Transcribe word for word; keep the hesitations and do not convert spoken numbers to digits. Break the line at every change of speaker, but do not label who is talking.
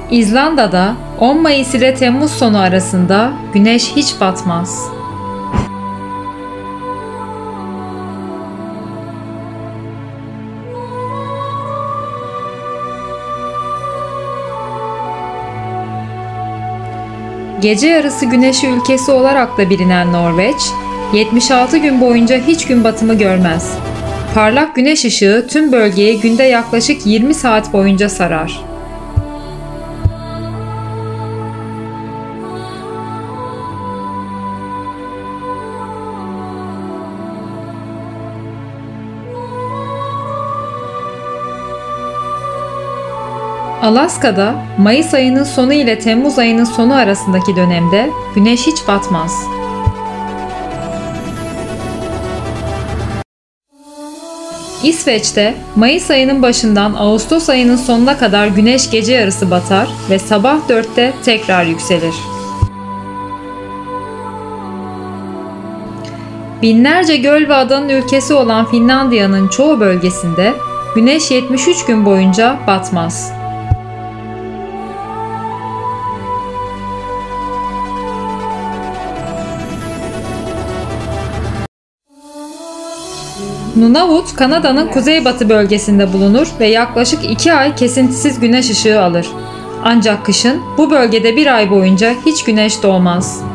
İzlanda'da on Mayıs ile Temmuz sonu arasında güneş hiç batmaz. Gece yarısı güneşi ülkesi olarak da bilinen Norveç, yetmiş altı gün boyunca hiç gün batımı görmez. Parlak güneş ışığı tüm bölgeyi günde yaklaşık yirmi saat boyunca sarar. Alaska'da Mayıs ayının sonu ile Temmuz ayının sonu arasındaki dönemde güneş hiç batmaz. İsveç'te Mayıs ayının başından Ağustos ayının sonuna kadar güneş gece yarısı batar ve sabah dörtte tekrar yükselir. Binlerce göl ve adanın ülkesi olan Finlandiya'nın çoğu bölgesinde güneş yetmiş üç gün boyunca batmaz. Nunavut, Kanada'nın kuzeybatı bölgesinde bulunur ve yaklaşık iki ay kesintisiz güneş ışığı alır. Ancak kışın bu bölgede bir ay boyunca hiç güneş doğmaz.